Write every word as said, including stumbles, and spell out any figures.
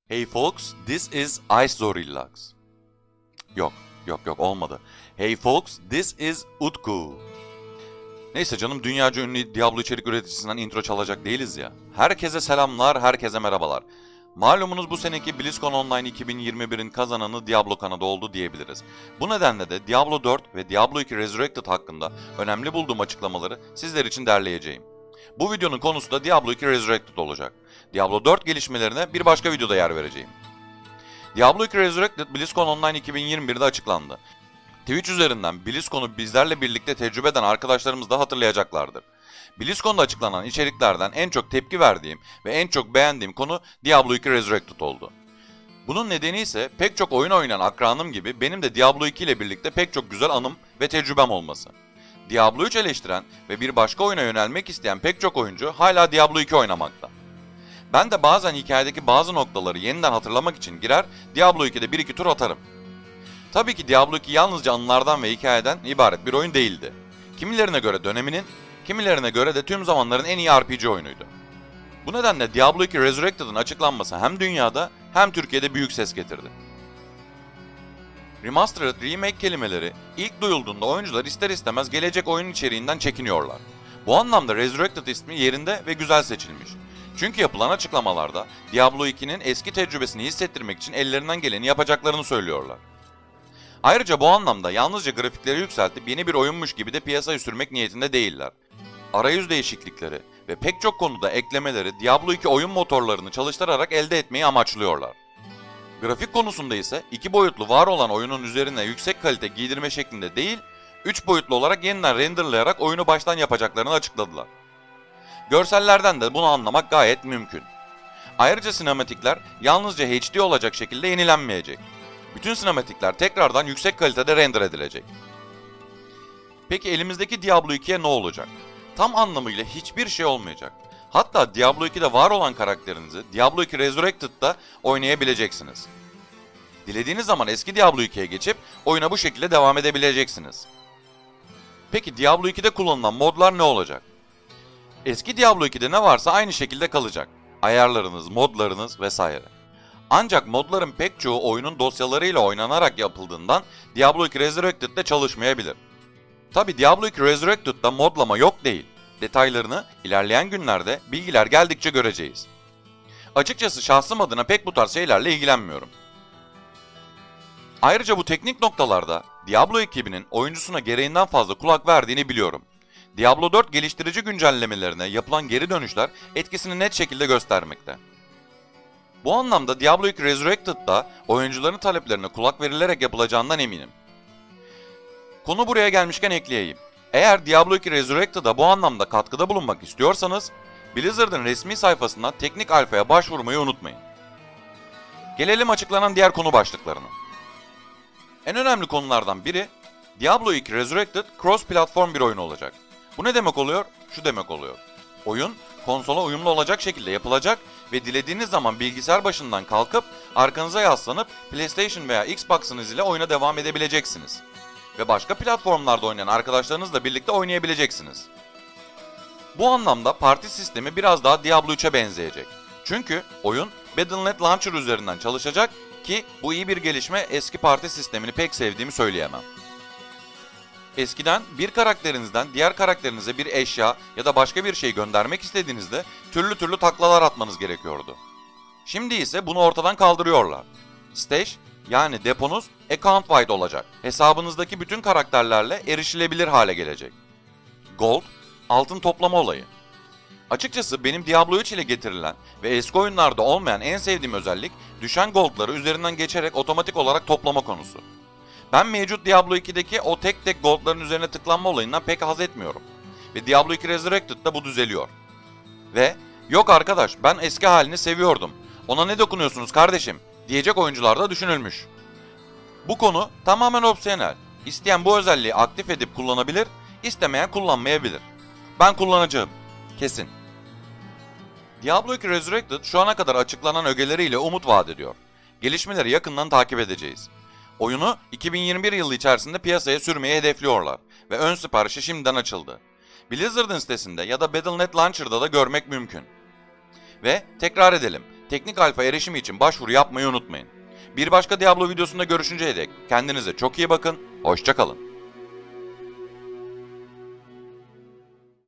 Hey folks, this is Ice Yok, yok yok olmadı. Hey folks, this is Utku. Neyse canım, dünyaca ünlü Diablo içerik üreticisinden intro çalacak değiliz ya. Herkese selamlar, herkese merhabalar. Malumunuz bu seneki BlizzCon Online iki bin yirmi birin kazananı Diablo kanadı oldu diyebiliriz. Bu nedenle de Diablo dört ve Diablo iki Resurrected hakkında önemli bulduğum açıklamaları sizler için derleyeceğim. Bu videonun konusu da Diablo iki Resurrected olacak. Diablo dört gelişmelerine bir başka videoda yer vereceğim. Diablo iki Resurrected BlizzCon Online iki bin yirmi birde açıklandı. Twitch üzerinden BlizzCon'u bizlerle birlikte tecrübe eden arkadaşlarımız da hatırlayacaklardır. BlizzCon'da açıklanan içeriklerden en çok tepki verdiğim ve en çok beğendiğim konu Diablo iki Resurrected oldu. Bunun nedeni ise pek çok oyun oynayan akranım gibi benim de Diablo iki ile birlikte pek çok güzel anım ve tecrübem olması. Diablo üç eleştiren ve bir başka oyuna yönelmek isteyen pek çok oyuncu hala Diablo iki oynamakta. Ben de bazen hikayedeki bazı noktaları yeniden hatırlamak için girer, Diablo ikide bir iki tur atarım. Tabii ki Diablo iki yalnızca anılardan ve hikayeden ibaret bir oyun değildi. Kimilerine göre döneminin, kimilerine göre de tüm zamanların en iyi R P G oyunuydu. Bu nedenle Diablo iki Resurrected'ın açıklanması hem dünyada hem Türkiye'de büyük ses getirdi. Remastered, remake kelimeleri ilk duyulduğunda oyuncular ister istemez gelecek oyun içeriğinden çekiniyorlar. Bu anlamda Resurrected ismi yerinde ve güzel seçilmiş. Çünkü yapılan açıklamalarda Diablo ikinin eski tecrübesini hissettirmek için ellerinden geleni yapacaklarını söylüyorlar. Ayrıca bu anlamda yalnızca grafikleri yükseltip yeni bir oyunmuş gibi de piyasaya sürmek niyetinde değiller. Arayüz değişiklikleri ve pek çok konuda eklemeleri Diablo iki oyun motorlarını çalıştırarak elde etmeyi amaçlıyorlar. Grafik konusunda ise iki boyutlu var olan oyunun üzerine yüksek kalite giydirme şeklinde değil, üç boyutlu olarak yeniden renderlayarak oyunu baştan yapacaklarını açıkladılar. Görsellerden de bunu anlamak gayet mümkün. Ayrıca sinematikler yalnızca H D olacak şekilde yenilenmeyecek. Bütün sinematikler tekrardan yüksek kalitede render edilecek. Peki elimizdeki Diablo ikiye ne olacak? Tam anlamıyla hiçbir şey olmayacak. Hatta Diablo ikide var olan karakterinizi Diablo iki Resurrected'da oynayabileceksiniz. Dilediğiniz zaman eski Diablo ikiye geçip oyuna bu şekilde devam edebileceksiniz. Peki Diablo ikide kullanılan modlar ne olacak? Eski Diablo ikide ne varsa aynı şekilde kalacak. Ayarlarınız, modlarınız vesaire. Ancak modların pek çoğu oyunun dosyalarıyla oynanarak yapıldığından Diablo iki Resurrected'de çalışmayabilir. Tabi Diablo iki Resurrected'da modlama yok değil. Detaylarını ilerleyen günlerde bilgiler geldikçe göreceğiz. Açıkçası şahsım adına pek bu tarz şeylerle ilgilenmiyorum. Ayrıca bu teknik noktalarda Diablo ekibinin oyuncusuna gereğinden fazla kulak verdiğini biliyorum. Diablo dört geliştirici güncellemelerine yapılan geri dönüşler etkisini net şekilde göstermekte. Bu anlamda Diablo iki Resurrected'da oyuncuların taleplerine kulak verilerek yapılacağından eminim. Konu buraya gelmişken ekleyeyim. Eğer Diablo iki Resurrected'a bu anlamda katkıda bulunmak istiyorsanız, Blizzard'ın resmi sayfasından teknik alfaya başvurmayı unutmayın. Gelelim açıklanan diğer konu başlıklarına. En önemli konulardan biri, Diablo iki Resurrected cross-platform bir oyun olacak. Bu ne demek oluyor? Şu demek oluyor. Oyun, konsola uyumlu olacak şekilde yapılacak ve dilediğiniz zaman bilgisayar başından kalkıp arkanıza yaslanıp PlayStation veya Xbox'ınız ile oyuna devam edebileceksiniz. Ve başka platformlarda oynayan arkadaşlarınızla birlikte oynayabileceksiniz. Bu anlamda parti sistemi biraz daha Diablo üçe benzeyecek. Çünkü oyun Battle nokta net Launcher üzerinden çalışacak ki bu iyi bir gelişme, eski parti sistemini pek sevdiğimi söyleyemem. Eskiden bir karakterinizden diğer karakterinize bir eşya ya da başka bir şey göndermek istediğinizde türlü türlü taklalar atmanız gerekiyordu. Şimdi ise bunu ortadan kaldırıyorlar. Stash yani deponuz account wide olacak. Hesabınızdaki bütün karakterlerle erişilebilir hale gelecek. Gold, altın toplama olayı. Açıkçası benim Diablo üç ile getirilen ve eski oyunlarda olmayan en sevdiğim özellik düşen goldları üzerinden geçerek otomatik olarak toplama konusu. Ben mevcut Diablo ikideki o tek tek goldların üzerine tıklanma olayından pek haz etmiyorum. Ve Diablo iki Resurrected'da bu düzeliyor. Ve yok arkadaş ben eski halini seviyordum, ona ne dokunuyorsunuz kardeşim diyecek oyuncular da düşünülmüş. Bu konu tamamen opsiyonel. İsteyen bu özelliği aktif edip kullanabilir, istemeyen kullanmayabilir. Ben kullanacağım. Kesin. Diablo iki Resurrected şu ana kadar açıklanan ögeleriyle umut vaat ediyor. Gelişmeleri yakından takip edeceğiz. Oyunu iki bin yirmi bir yılı içerisinde piyasaya sürmeyi hedefliyorlar ve ön siparişi şimdiden açıldı. Blizzard'ın sitesinde ya da Battle nokta net Launcher'da da görmek mümkün. Ve tekrar edelim, Teknik alfa erişimi için başvuru yapmayı unutmayın. Bir başka Diablo videosunda görüşünceye dek kendinize çok iyi bakın, hoşça kalın.